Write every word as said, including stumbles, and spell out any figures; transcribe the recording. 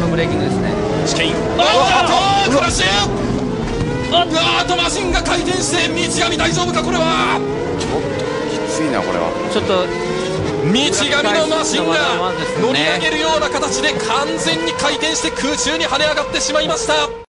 のブレーキングですね。 チキン、あーっとクラッシュ、あーっとマシンが回転して道上大丈夫か。これはちょっときついなこれは。 ちょっと道上のマシンが乗り上げるような形で完全に回転して空中に跳ね上がってしまいました。